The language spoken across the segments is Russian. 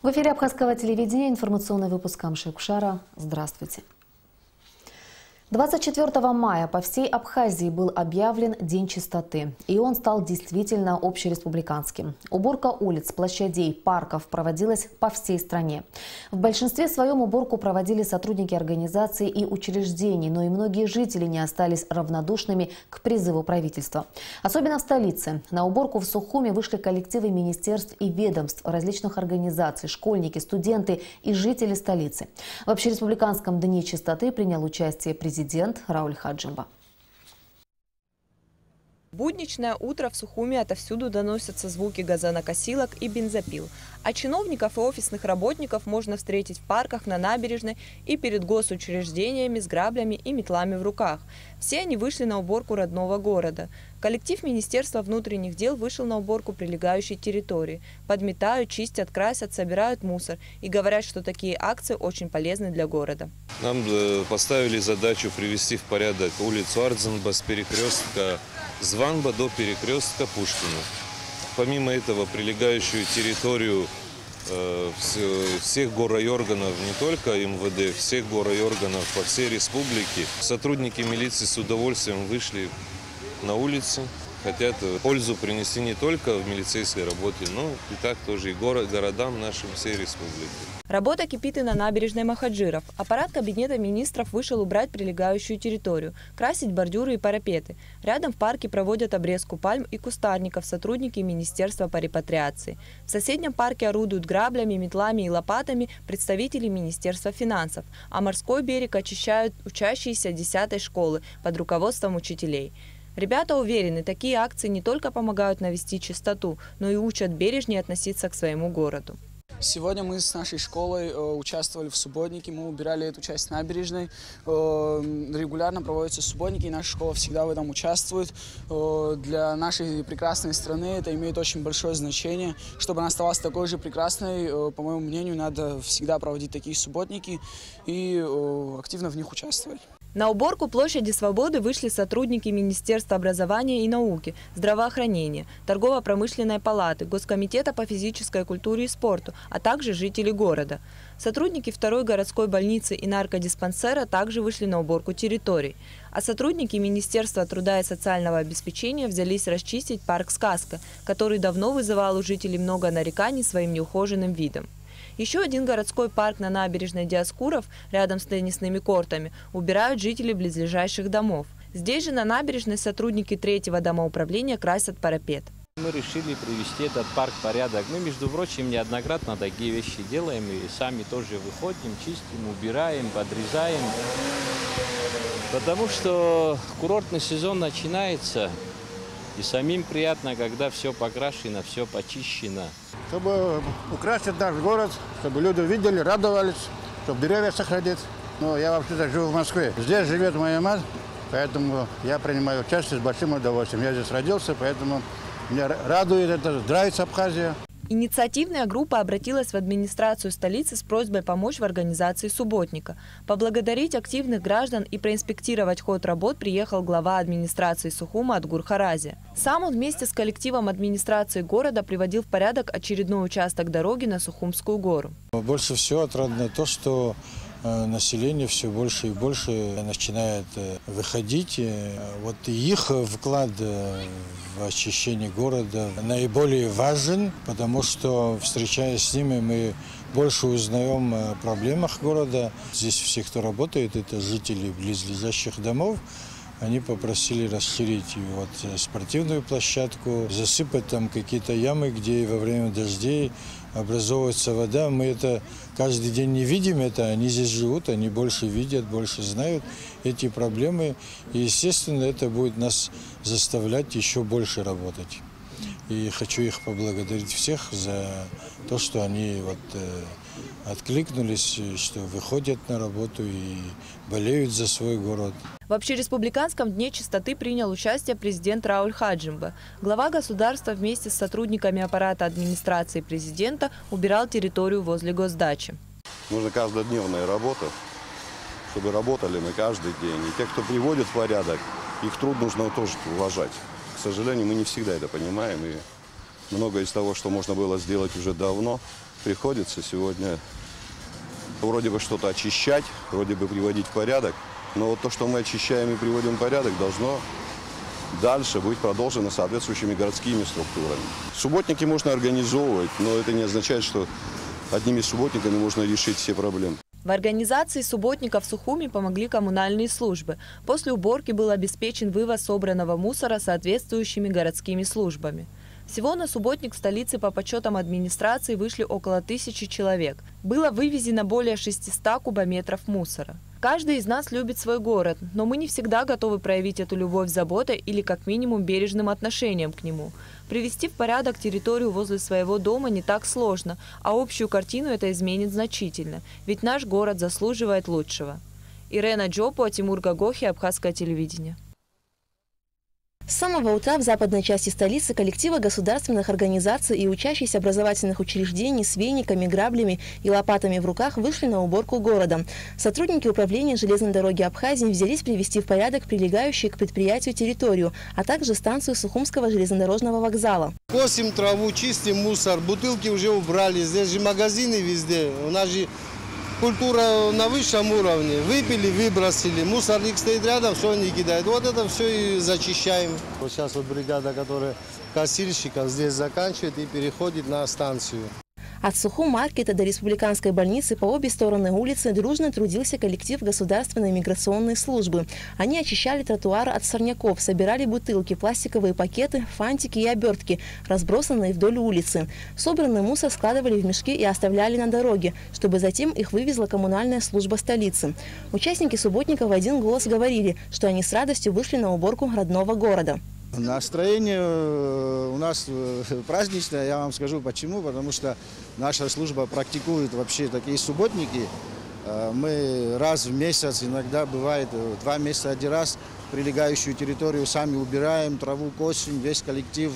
В эфире Абхазского телевидения информационный выпуск Амши-Кушара. Здравствуйте. 24 мая по всей Абхазии был объявлен День чистоты, и он стал действительно общереспубликанским. Уборка улиц, площадей, парков проводилась по всей стране. В большинстве своем уборку проводили сотрудники организаций и учреждений, но и многие жители не остались равнодушными к призыву правительства. Особенно в столице. На уборку в Сухуме вышли коллективы министерств и ведомств, различных организаций, школьники, студенты и жители столицы. В общереспубликанском Дне чистоты принял участие президент Рауль Хаджимба. В будничное утро в Сухуме отовсюду доносятся звуки газонокосилок и бензопил. А чиновников и офисных работников можно встретить в парках, на набережной и перед госучреждениями с граблями и метлами в руках. Все они вышли на уборку родного города. Коллектив Министерства внутренних дел вышел на уборку прилегающей территории. Подметают, чистят, красят, собирают мусор и говорят, что такие акции очень полезны для города. Нам поставили задачу привести в порядок улицу Ардзенба с перекрестка Званба до перекрестка Пушкина. Помимо этого, прилегающую территорию всех горрайорганов, не только МВД, всех горрайорганов по всей республике, сотрудники милиции с удовольствием вышли на улицу. Хотят пользу принести не только в милицейской работе, но и так тоже и городам нашим всей республики. Работа кипит и на набережной Махаджиров. Аппарат Кабинета министров вышел убрать прилегающую территорию, красить бордюры и парапеты. Рядом в парке проводят обрезку пальм и кустарников сотрудники Министерства по репатриации. В соседнем парке орудуют граблями, метлами и лопатами представители Министерства финансов, а морской берег очищают учащиеся 10-й школы под руководством учителей. Ребята уверены, такие акции не только помогают навести чистоту, но и учат бережнее относиться к своему городу. Сегодня мы с нашей школой участвовали в субботнике, мы убирали эту часть набережной. Регулярно проводятся субботники, и наша школа всегда в этом участвует. Для нашей прекрасной страны это имеет очень большое значение. Чтобы она оставалась такой же прекрасной, по моему мнению, надо всегда проводить такие субботники и активно в них участвовать. На уборку площади Свободы вышли сотрудники Министерства образования и науки, здравоохранения, торгово-промышленной палаты, Госкомитета по физической культуре и спорту, а также жители города. Сотрудники 2-й городской больницы и наркодиспансера также вышли на уборку территорий. А сотрудники Министерства труда и социального обеспечения взялись расчистить парк «Сказка», который давно вызывал у жителей много нареканий своим неухоженным видом. Еще один городской парк на набережной Диаскуров, рядом с теннисными кортами, убирают жители близлежащих домов. Здесь же на набережной сотрудники 3-го домоуправления красят парапет. Мы решили привести этот парк в порядок. Мы, между прочим, неоднократно такие вещи делаем и сами тоже выходим, чистим, убираем, подрезаем. Потому что курортный сезон начинается, и самим приятно, когда все покрашено, все почищено. Чтобы украсить наш город, чтобы люди видели, радовались, чтобы деревья сохранить. Но я вообще-то живу в Москве. Здесь живет моя мать, поэтому я принимаю участие с большим удовольствием. Я здесь родился, поэтому меня радует это, нравится Абхазия. Инициативная группа обратилась в администрацию столицы с просьбой помочь в организации субботника. Поблагодарить активных граждан и проинспектировать ход работ приехал глава администрации Сухума Адгур Харази. Сам он вместе с коллективом администрации города приводил в порядок очередной участок дороги на Сухумскую гору. Больше всего отрадно то, что население все больше и больше начинает выходить. Вот их вклад в очищение города наиболее важен, потому что, встречаясь с ними, мы больше узнаем о проблемах города. Здесь все, кто работает, это жители близлежащих домов. Они попросили расширить спортивную площадку, засыпать там какие-то ямы, где во время дождей образовывается вода. Мы это каждый день не видим, они здесь живут, они больше видят, больше знают эти проблемы. И, естественно, это будет нас заставлять еще больше работать. И хочу их поблагодарить всех за то, что они откликнулись, что выходят на работу и болеют за свой город. В общереспубликанском дне чистоты принял участие президент Рауль Хаджимба. Глава государства вместе с сотрудниками аппарата администрации президента убирал территорию возле госдачи. Нужна каждодневная работа, чтобы работали мы каждый день. И те, кто приводит в порядок, их труд нужно тоже уважать. К сожалению, мы не всегда это понимаем. И многое из того, что можно было сделать уже давно, приходится сегодня вроде бы что-то очищать, вроде бы приводить в порядок. Но вот то, что мы очищаем и приводим в порядок, должно дальше быть продолжено соответствующими городскими структурами. Субботники можно организовывать, но это не означает, что одними субботниками можно решить все проблемы. В организации субботников в Сухуми помогли коммунальные службы. После уборки был обеспечен вывоз собранного мусора соответствующими городскими службами. Всего на субботник в столице по подсчетам администрации вышли около 1000 человек. Было вывезено более 600 кубометров мусора. Каждый из нас любит свой город, но мы не всегда готовы проявить эту любовь заботой или как минимум бережным отношением к нему. Привести в порядок территорию возле своего дома не так сложно, а общую картину это изменит значительно, ведь наш город заслуживает лучшего. Ирена Джопо, Тимур Гагохи, Абхазское телевидение. С самого утра в западной части столицы коллективы государственных организаций и учащиеся образовательных учреждений с вениками, граблями и лопатами в руках вышли на уборку города. Сотрудники управления железной дороги Абхазии взялись привести в порядок прилегающую к предприятию территорию, а также станцию Сухумского железнодорожного вокзала. Косим траву, чистим мусор, бутылки уже убрали, здесь же магазины везде. У нас же культура на высшем уровне. Выпили, выбросили. Мусорник стоит рядом, все не кидает. Вот это все и зачищаем. Вот сейчас вот бригада, которая кассирщиков здесь заканчивает и переходит на станцию. От Сухум-маркета до республиканской больницы по обе стороны улицы дружно трудился коллектив государственной миграционной службы. Они очищали тротуары от сорняков, собирали бутылки, пластиковые пакеты, фантики и обертки, разбросанные вдоль улицы. Собранный мусор складывали в мешки и оставляли на дороге, чтобы затем их вывезла коммунальная служба столицы. Участники субботника в один голос говорили, что они с радостью вышли на уборку родного города. Настроение у нас праздничное, я вам скажу почему. Потому что наша служба практикует вообще такие субботники. Мы раз в месяц, иногда бывает 2 месяца один раз, прилегающую территорию сами убираем, траву косим, весь коллектив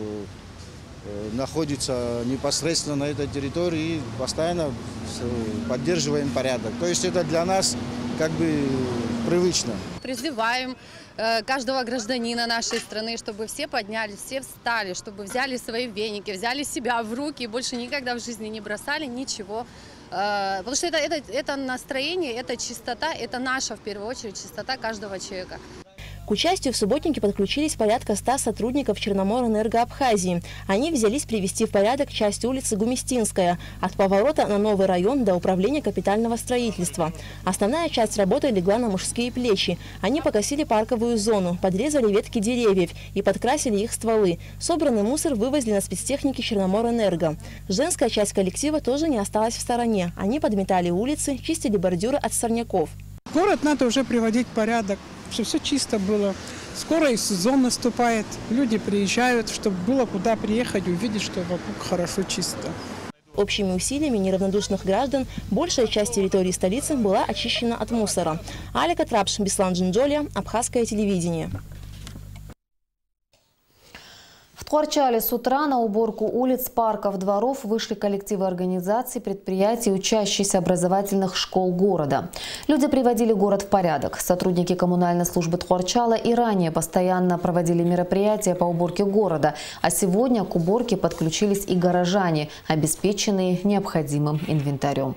находится непосредственно на этой территории и постоянно поддерживаем порядок. То есть это для нас как бы привычно. Призываем каждого гражданина нашей страны, чтобы все поднялись, все встали, чтобы взяли свои веники, взяли себя в руки и больше никогда в жизни не бросали ничего. Потому что это настроение, это чистота, это наша в первую очередь чистота каждого человека. К участию в субботнике подключились порядка 100 сотрудников Черноморэнерго Абхазии. Они взялись привести в порядок часть улицы Гумистинская от поворота на новый район до управления капитального строительства. Основная часть работы легла на мужские плечи. Они покосили парковую зону, подрезали ветки деревьев и подкрасили их стволы. Собранный мусор вывезли на спецтехнике Черноморэнерго. Женская часть коллектива тоже не осталась в стороне. Они подметали улицы, чистили бордюры от сорняков. Город надо уже приводить в порядок, чтобы все чисто было. Скоро и сезон наступает, люди приезжают, чтобы было куда приехать, увидеть, что вокруг хорошо чисто. Общими усилиями неравнодушных граждан большая часть территории столицы была очищена от мусора. Алика Трапш, Беслан Джинджолия, Абхазское телевидение. В Тхуарчале с утра на уборку улиц, парков, дворов вышли коллективы организаций, предприятий, учащиеся образовательных школ города. Люди приводили город в порядок. Сотрудники коммунальной службы Тхуарчала и ранее постоянно проводили мероприятия по уборке города. А сегодня к уборке подключились и горожане, обеспеченные необходимым инвентарем.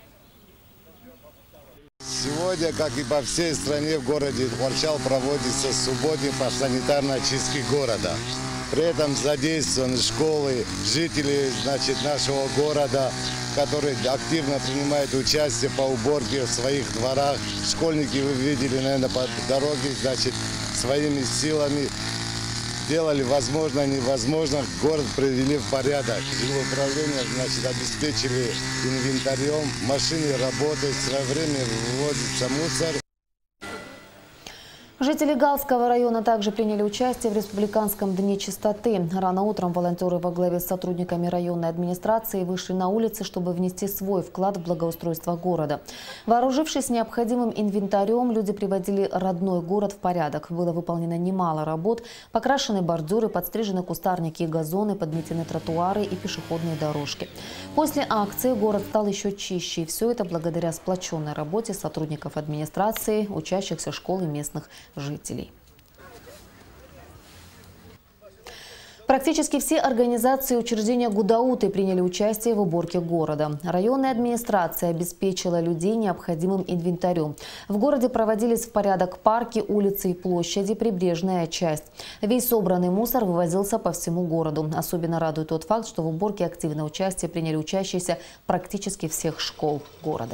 Сегодня, как и по всей стране, в городе Тхуарчал проводится субботник по санитарной очистке города. При этом задействованы школы, жители нашего города, которые активно принимают участие по уборке в своих дворах. Школьники, вы видели, наверное, по дороге, своими силами делали возможно, невозможно, город привели в порядок. Жилуправление, обеспечили инвентарем, машины работают, своевременно вывозится мусор. Жители Галского района также приняли участие в Республиканском дне чистоты. Рано утром волонтеры во главе с сотрудниками районной администрации вышли на улицы, чтобы внести свой вклад в благоустройство города. Вооружившись необходимым инвентарем, люди приводили родной город в порядок. Было выполнено немало работ. Покрашены бордюры, подстрижены кустарники и газоны, подметены тротуары и пешеходные дорожки. После акции город стал еще чище. И все это благодаря сплоченной работе сотрудников администрации, учащихся школ и местных жителей. Практически все организации и учреждения Гудауты приняли участие в уборке города. Районная администрация обеспечила людей необходимым инвентарем. В городе проводились в порядок парки, улицы и площади, прибрежная часть. Весь собранный мусор вывозился по всему городу. Особенно радует тот факт, что в уборке активное участие приняли учащиеся практически всех школ города.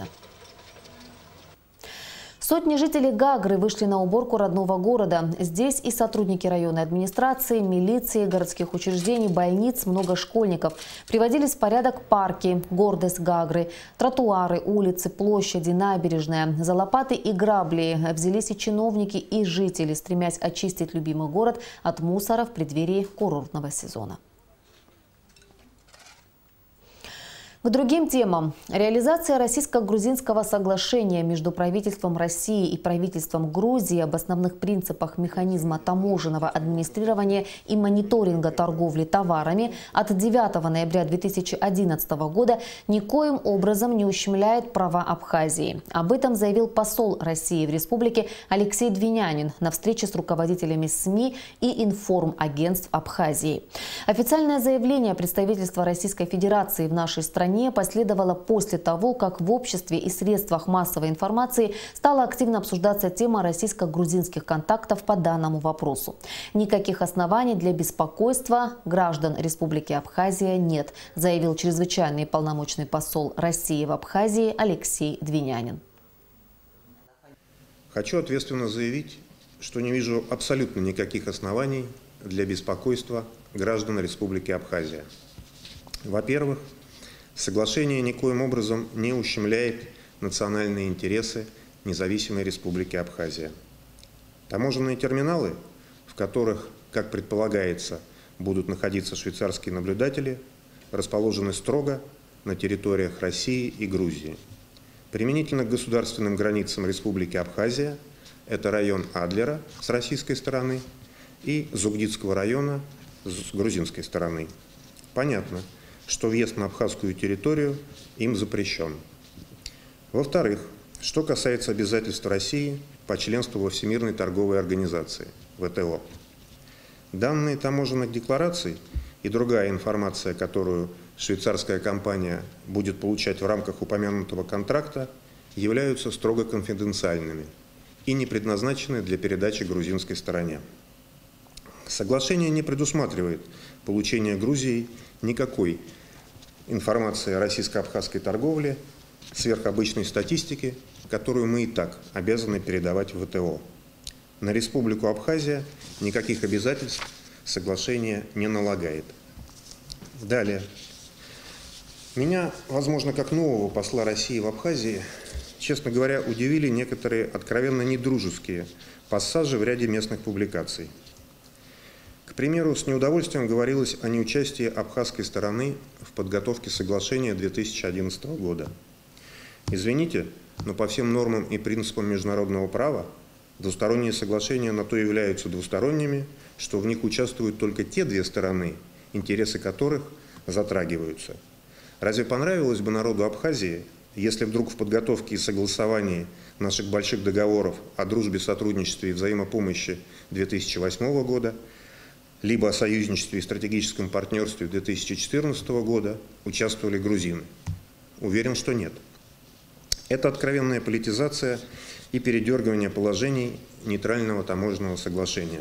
Сотни жителей Гагры вышли на уборку родного города. Здесь и сотрудники районной администрации, милиции, городских учреждений, больниц, много школьников. Приводились в порядок парки, гордость Гагры, тротуары, улицы, площади, набережная. За лопаты и грабли взялись и чиновники, и жители, стремясь очистить любимый город от мусора в преддверии курортного сезона. К другим темам. Реализация российско-грузинского соглашения между правительством России и правительством Грузии об основных принципах механизма таможенного администрирования и мониторинга торговли товарами от 9 ноября 2011 года никоим образом не ущемляет права Абхазии. Об этом заявил посол России в республике Алексей Двинянин на встрече с руководителями СМИ и информагентств Абхазии. Официальное заявление представительства Российской Федерации в нашей стране последовало после того, как в обществе и средствах массовой информации стала активно обсуждаться тема российско-грузинских контактов по данному вопросу. Никаких оснований для беспокойства граждан Республики Абхазия нет, заявил чрезвычайный полномочный посол России в Абхазии Алексей Двинянин. Хочу ответственно заявить, что не вижу абсолютно никаких оснований для беспокойства граждан Республики Абхазия. Во-первых, соглашение никоим образом не ущемляет национальные интересы независимой Республики Абхазия. Таможенные терминалы, в которых, как предполагается, будут находиться швейцарские наблюдатели, расположены строго на территориях России и Грузии. Применительно к государственным границам Республики Абхазия это район Адлера с российской стороны и Зугдидского района с грузинской стороны. Понятно, что въезд на абхазскую территорию им запрещен. Во-вторых, что касается обязательств России по членству во Всемирной торговой организации, ВТО. Данные таможенных деклараций и другая информация, которую швейцарская компания будет получать в рамках упомянутого контракта, являются строго конфиденциальными и не предназначены для передачи грузинской стороне. Соглашение не предусматривает получение Грузией никакой информации о российско-абхазской торговле, сверхобычной статистики, которую мы и так обязаны передавать в ВТО. На Республику Абхазия никаких обязательств соглашение не налагает. Далее. Меня, возможно, как нового посла России в Абхазии, честно говоря, удивили некоторые откровенно недружеские пассажи в ряде местных публикаций. К примеру, с неудовольствием говорилось о неучастии абхазской стороны в подготовке соглашения 2011 года. Извините, но по всем нормам и принципам международного права двусторонние соглашения на то являются двусторонними, что в них участвуют только те две стороны, интересы которых затрагиваются. Разве понравилось бы народу Абхазии, если вдруг в подготовке и согласовании наших больших договоров о дружбе, сотрудничестве и взаимопомощи 2008 года либо о союзничестве и стратегическом партнерстве 2014 года участвовали грузины? Уверен, что нет. Это откровенная политизация и передергивание положений нейтрального таможенного соглашения.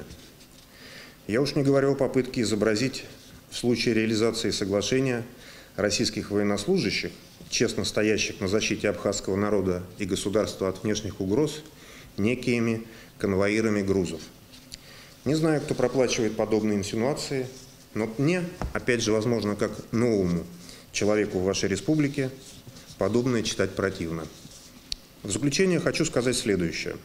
Я уж не говорю о попытке изобразить в случае реализации соглашения российских военнослужащих, честно стоящих на защите абхазского народа и государства от внешних угроз, некими конвоирами грузов. Не знаю, кто проплачивает подобные инсинуации, но мне, опять же, возможно, как новому человеку в вашей республике, подобное читать противно. В заключение хочу сказать следующее.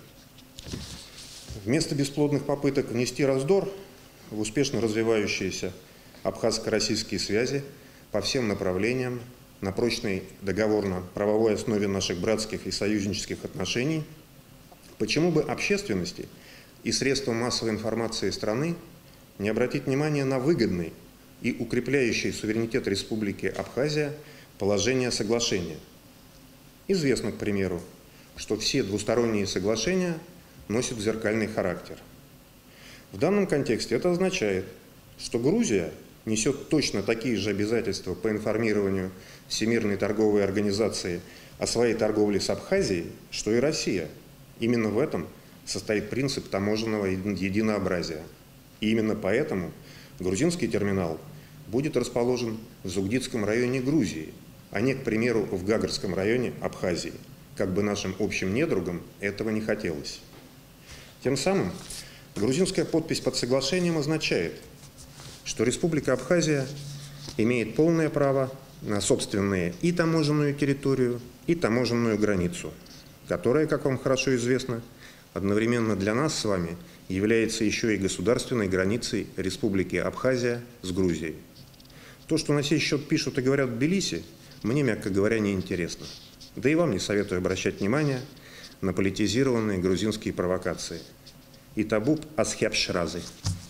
Вместо бесплодных попыток внести раздор в успешно развивающиеся абхазско-российские связи по всем направлениям на прочной договорно-правовой основе наших братских и союзнических отношений, почему бы общественности и средствам массовой информации страны не обратить внимание на выгодный и укрепляющий суверенитет Республики Абхазия положение соглашения. Известно, к примеру, что все двусторонние соглашения носят зеркальный характер. В данном контексте это означает, что Грузия несет точно такие же обязательства по информированию Всемирной торговой организации о своей торговле с Абхазией, что и Россия. Именно в этом состоит принцип таможенного единообразия. И именно поэтому грузинский терминал будет расположен в Зугдидском районе Грузии, а не, к примеру, в Гагарском районе Абхазии, как бы нашим общим недругам этого не хотелось. Тем самым грузинская подпись под соглашением означает, что Республика Абхазия имеет полное право на собственную и таможенную территорию, и таможенную границу, которая, как вам хорошо известно, одновременно для нас с вами является еще и государственной границей Республики Абхазия с Грузией. То, что на сей счет пишут и говорят в Тбилиси, мне, мягко говоря, неинтересно. Да и вам не советую обращать внимание на политизированные грузинские провокации. И табуб асхябшразы.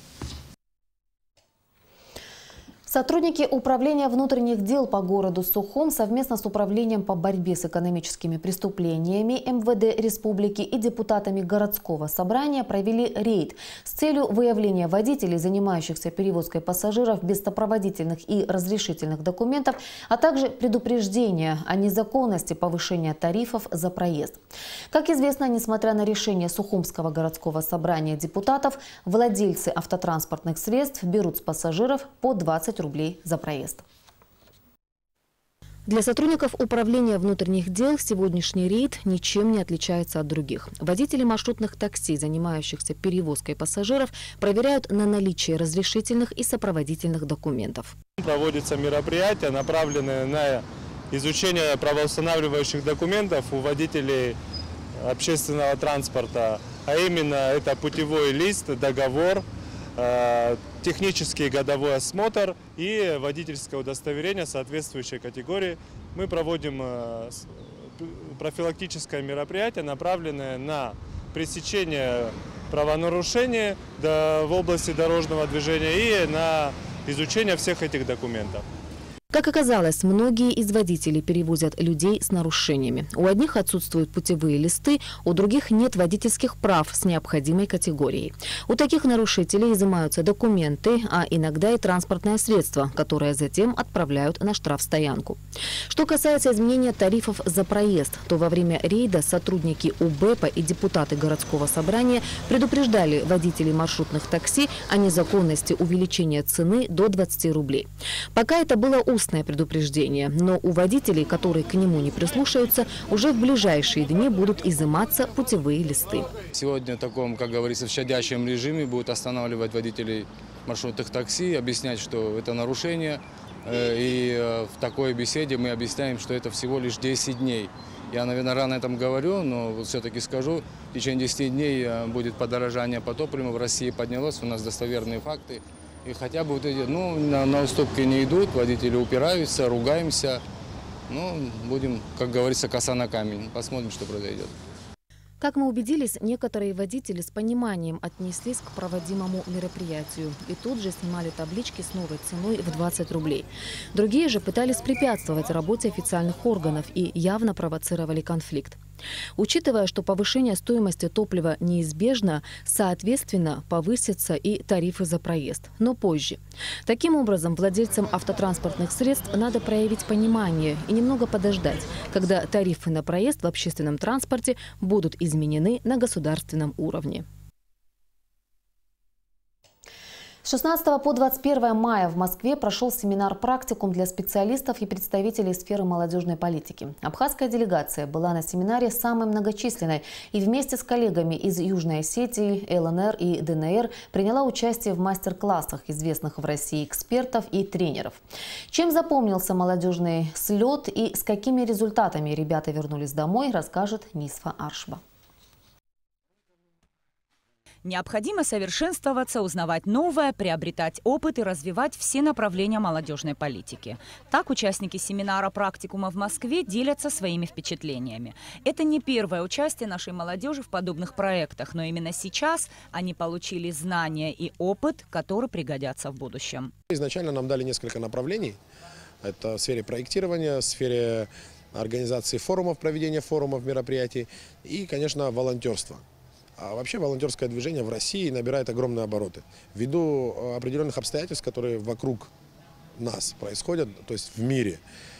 Сотрудники Управления внутренних дел по городу Сухум совместно с Управлением по борьбе с экономическими преступлениями МВД Республики и депутатами городского собрания провели рейд с целью выявления водителей, занимающихся перевозкой пассажиров без сопроводительных и разрешительных документов, а также предупреждения о незаконности повышения тарифов за проезд. Как известно, несмотря на решение Сухумского городского собрания депутатов, владельцы автотранспортных средств берут с пассажиров по 20 рублей за проезд. Для сотрудников Управления внутренних дел сегодняшний рейд ничем не отличается от других. Водители маршрутных такси, занимающихся перевозкой пассажиров, проверяют на наличие разрешительных и сопроводительных документов. Проводятся мероприятия, направленные на изучение правоустанавливающих документов у водителей общественного транспорта, а именно это путевой лист, договор, технический годовой осмотр и водительское удостоверение соответствующей категории. Мы проводим профилактическое мероприятие, направленное на пресечение правонарушений в области дорожного движения и на изучение всех этих документов. Как оказалось, многие из водителей перевозят людей с нарушениями. У одних отсутствуют путевые листы, у других нет водительских прав с необходимой категорией. У таких нарушителей изымаются документы, а иногда и транспортное средство, которое затем отправляют на штрафстоянку. Что касается изменения тарифов за проезд, то во время рейда сотрудники УБЭПа и депутаты городского собрания предупреждали водителей маршрутных такси о незаконности увеличения цены до 20 рублей. Пока это было устное предупреждение, но у водителей, которые к нему не прислушаются, уже в ближайшие дни будут изыматься путевые листы. Сегодня в таком, как говорится, в щадящем режиме будут останавливать водителей маршрутных такси, объяснять, что это нарушение. И в такой беседе мы объясняем, что это всего лишь 10 дней. Я, наверное, рано этом говорю, но вот все-таки скажу, в течение 10 дней будет подорожание по топливу. В России поднялось, у нас достоверные факты. И хотя бы вот эти, на уступки не идут, водители упираются, ругаемся. Будем, как говорится, коса на камень. Посмотрим, что произойдет. Как мы убедились, некоторые водители с пониманием отнеслись к проводимому мероприятию и тут же снимали таблички с новой ценой в 20 рублей. Другие же пытались препятствовать работе официальных органов и явно провоцировали конфликт. Учитывая, что повышение стоимости топлива неизбежно, соответственно, повысятся и тарифы за проезд, но позже. Таким образом, владельцам автотранспортных средств надо проявить понимание и немного подождать, когда тарифы на проезд в общественном транспорте будут изменены на государственном уровне. С 16 по 21 мая в Москве прошел семинар-практикум для специалистов и представителей сферы молодежной политики. Абхазская делегация была на семинаре самой многочисленной и вместе с коллегами из Южной Осетии, ЛНР и ДНР приняла участие в мастер-классах известных в России экспертов и тренеров. Чем запомнился молодежный слет и с какими результатами ребята вернулись домой, расскажет Нисфа Аршба. Необходимо совершенствоваться, узнавать новое, приобретать опыт и развивать все направления молодежной политики. Так участники семинара «Практикума» в Москве делятся своими впечатлениями. Это не первое участие нашей молодежи в подобных проектах, но именно сейчас они получили знания и опыт, которые пригодятся в будущем. Изначально нам дали несколько направлений. Это в сфере проектирования, в сфере организации форумов, проведения форумов, мероприятий и, конечно, волонтерства. А вообще волонтерское движение в России набирает огромные обороты. Ввиду определенных обстоятельств, которые вокруг нас происходят, то есть в мире,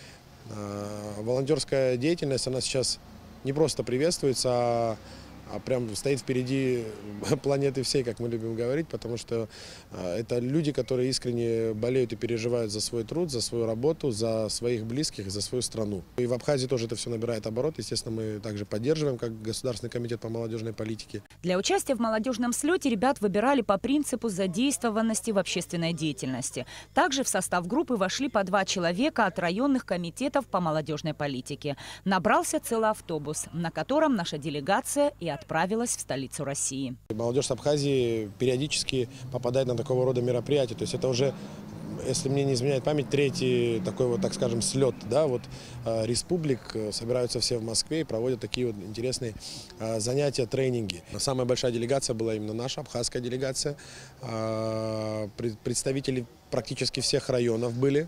волонтерская деятельность, она сейчас не просто приветствуется, а прям стоит впереди планеты всей, как мы любим говорить, потому что это люди, которые искренне болеют и переживают за свой труд, за свою работу, за своих близких, за свою страну. И в Абхазии тоже это все набирает оборот. Естественно, мы также поддерживаем, как Государственный комитет по молодежной политике. Для участия в молодежном слете ребят выбирали по принципу задействованности в общественной деятельности. Также в состав группы вошли по 2 человека от районных комитетов по молодежной политике. Набрался целый автобус, на котором наша делегация и отправилась в столицу России. Молодежь с Абхазии периодически попадает на такого рода мероприятия. То есть это уже, если мне не изменяет память, 3-й такой вот, так скажем, слет, да, вот республик. Собираются все в Москве и проводят такие вот интересные занятия, тренинги. Самая большая делегация была именно наша, абхазская делегация. Представители практически всех районов были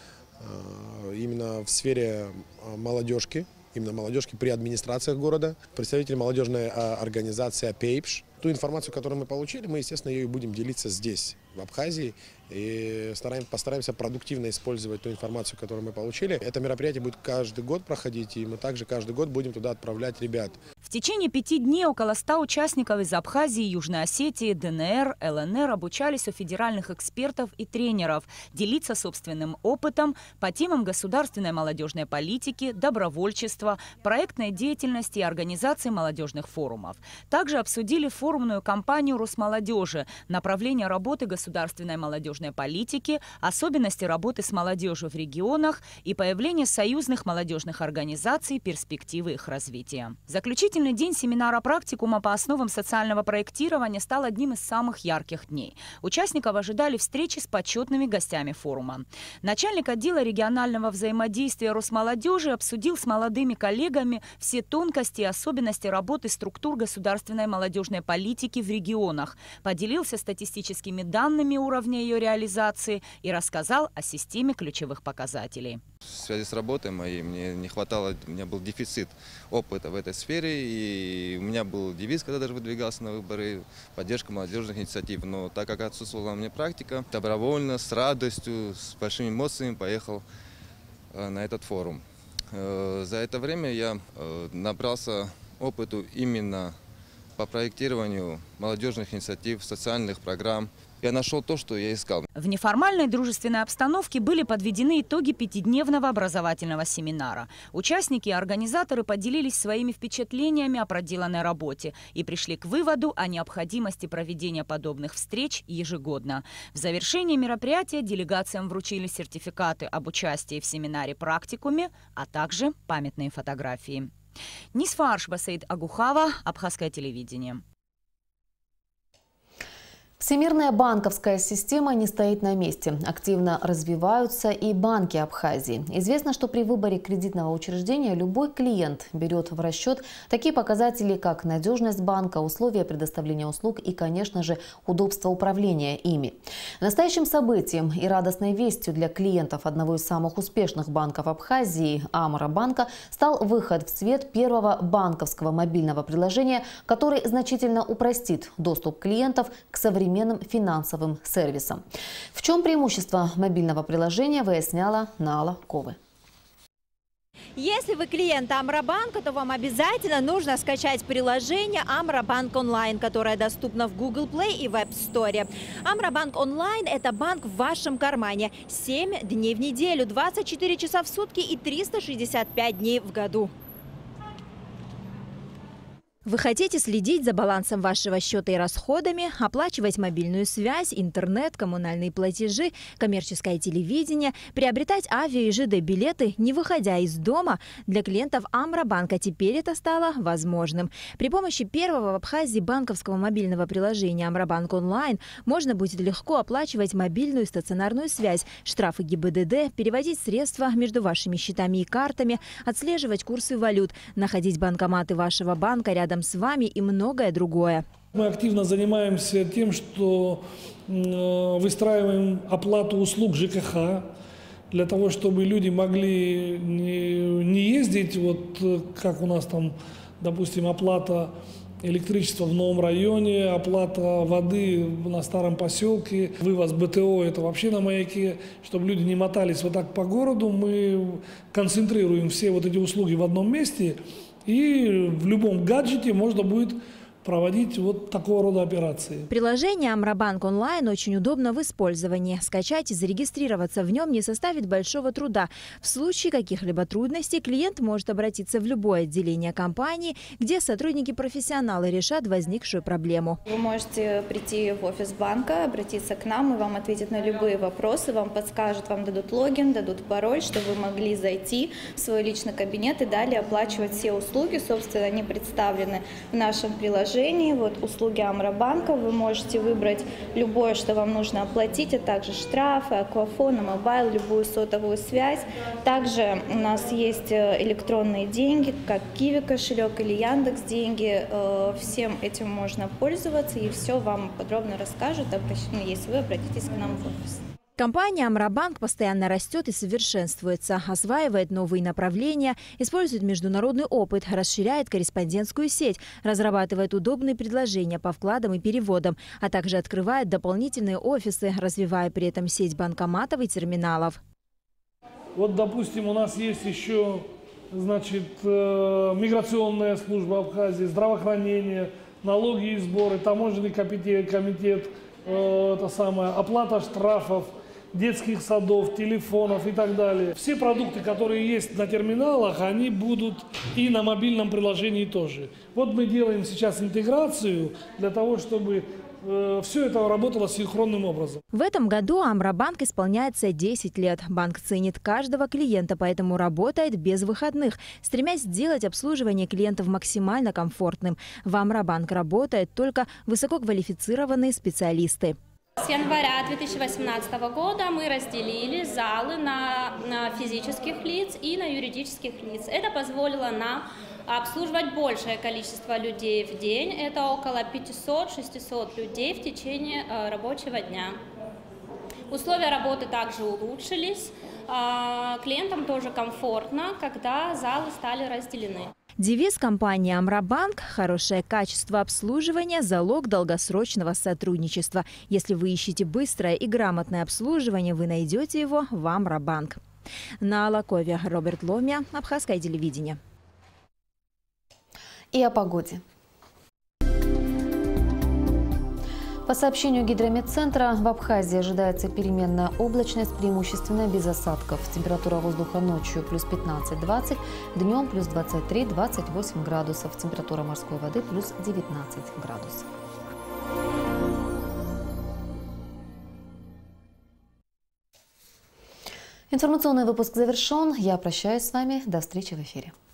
именно в сфере молодежки. Именно молодежки при администрациях города, представители молодежной организации АПЕЙПШ. Ту информацию, которую мы получили, мы, естественно, ее и будем делиться здесь, в Абхазии. И постараемся продуктивно использовать ту информацию, которую мы получили. Это мероприятие будет каждый год проходить, и мы также каждый год будем туда отправлять ребят. В течение 5 дней около 100 участников из Абхазии, Южной Осетии, ДНР, ЛНР обучались у федеральных экспертов и тренеров делиться собственным опытом по темам государственной молодежной политики, добровольчества, проектной деятельности и организации молодежных форумов. Также обсудили форумную кампанию Росмолодежи, направление работы государственной молодежной политики, особенности работы с молодежью в регионах и появление союзных молодежных организаций, перспективы их развития. Заключительный день семинара практикума по основам социального проектирования стал одним из самых ярких дней. Участников ожидали встречи с почетными гостями форума. Начальник отдела регионального взаимодействия Росмолодежи обсудил с молодыми коллегами все тонкости и особенности работы структур государственной молодежной политики в регионах, поделился статистическими данными уровня ее реализации и рассказал о системе ключевых показателей. В связи с работой моей мне не хватало, у меня был дефицит опыта в этой сфере, и у меня был девиз, когда даже выдвигался на выборы, поддержка молодежных инициатив. Но так как отсутствовала у меня практика, добровольно, с радостью, с большими эмоциями поехал на этот форум. За это время я набрался опыту именно по проектированию молодежных инициатив, социальных программ. Я нашел то, что я искал. В неформальной дружественной обстановке были подведены итоги 5-дневного образовательного семинара. Участники и организаторы поделились своими впечатлениями о проделанной работе и пришли к выводу о необходимости проведения подобных встреч ежегодно. В завершении мероприятия делегациям вручили сертификаты об участии в семинаре-практикуме, а также памятные фотографии. Нисфа Аршбасейд Агухава, Абхазское телевидение. Всемирная банковская система не стоит на месте. Активно развиваются и банки Абхазии. Известно, что при выборе кредитного учреждения любой клиент берет в расчет такие показатели, как надежность банка, условия предоставления услуг и, конечно же, удобство управления ими. Настоящим событием и радостной вестью для клиентов одного из самых успешных банков Абхазии, Амра-банка, стал выход в свет первого банковского мобильного приложения, который значительно упростит доступ клиентов к современным финансовым сервисам. В чем преимущество мобильного приложения, выясняла Нала Ковы. Если вы клиент Амра-банка, то вам обязательно нужно скачать приложение Амра-банк онлайн, которое доступно в Google Play и в App Store. Амра-банк онлайн – это банк в вашем кармане. 7 дней в неделю, 24 часа в сутки и 365 дней в году. Вы хотите следить за балансом вашего счета и расходами, оплачивать мобильную связь, интернет, коммунальные платежи, коммерческое телевидение, приобретать авиа и ЖД-билеты, не выходя из дома? Для клиентов Амра-банка теперь это стало возможным. При помощи первого в Абхазии банковского мобильного приложения Амра-банк онлайн можно будет легко оплачивать мобильную и стационарную связь, штрафы ГИБДД, переводить средства между вашими счетами и картами, отслеживать курсы валют, находить банкоматы вашего банка рядом с вами и многое другое. Мы активно занимаемся тем, что выстраиваем оплату услуг ЖКХ для того, чтобы люди могли не ездить, вот как у нас там, допустим, оплата электричество в новом районе, оплата воды на старом поселке, вывоз БТО, это вообще на Маяке, чтобы люди не мотались вот так по городу. Мы концентрируем все вот эти услуги в одном месте, и в любом гаджете можно будет проводить вот такого рода операции. Приложение Амробанк онлайн очень удобно в использовании. Скачать и зарегистрироваться в нем не составит большого труда. В случае каких-либо трудностей клиент может обратиться в любое отделение компании, где сотрудники-профессионалы решат возникшую проблему. Вы можете прийти в офис банка, обратиться к нам, и вам ответят на любые вопросы, вам подскажут, вам дадут логин, дадут пароль, чтобы вы могли зайти в свой личный кабинет и далее оплачивать все услуги. Собственно, они представлены в нашем приложении. Вот услуги Амробанка, вы можете выбрать любое, что вам нужно оплатить, а также штрафы, аквафон, мобайл, любую сотовую связь. Также у нас есть электронные деньги, как Киви кошелек или Яндекс деньги. Всем этим можно пользоваться, и все вам подробно расскажут, если вы обратитесь к нам в офис. Компания Амробанк постоянно растет и совершенствуется, осваивает новые направления, использует международный опыт, расширяет корреспондентскую сеть, разрабатывает удобные предложения по вкладам и переводам, а также открывает дополнительные офисы, развивая при этом сеть банкоматов и терминалов. Вот, допустим, у нас есть еще, значит, миграционная служба Абхазии, здравоохранение, налоги и сборы, таможенный комитет, оплата штрафов, детских садов, телефонов и так далее. Все продукты, которые есть на терминалах, они будут и на мобильном приложении тоже. Вот мы делаем сейчас интеграцию для того, чтобы все это работало синхронным образом. В этом году Амробанк исполняется 10 лет. Банк ценит каждого клиента, поэтому работает без выходных, стремясь сделать обслуживание клиентов максимально комфортным. В Амробанк работают только высококвалифицированные специалисты. С января 2018 года мы разделили залы на физических лиц и на юридических лиц. Это позволило нам обслуживать большее количество людей в день. Это около 500-600 людей в течение рабочего дня. Условия работы также улучшились. Клиентам тоже комфортно, когда залы стали разделены. Девиз компании Амробанк – хорошее качество обслуживания – залог долгосрочного сотрудничества. Если вы ищете быстрое и грамотное обслуживание, вы найдете его в Амробанк. На Алакове Роберт Ломя, Абхазское телевидение. И о погоде. По сообщению Гидрометцентра, в Абхазии ожидается переменная облачность, преимущественно без осадков. Температура воздуха ночью плюс 15-20, днем плюс 23-28 градусов. Температура морской воды плюс 19 градусов. Информационный выпуск завершен. Я прощаюсь с вами. До встречи в эфире.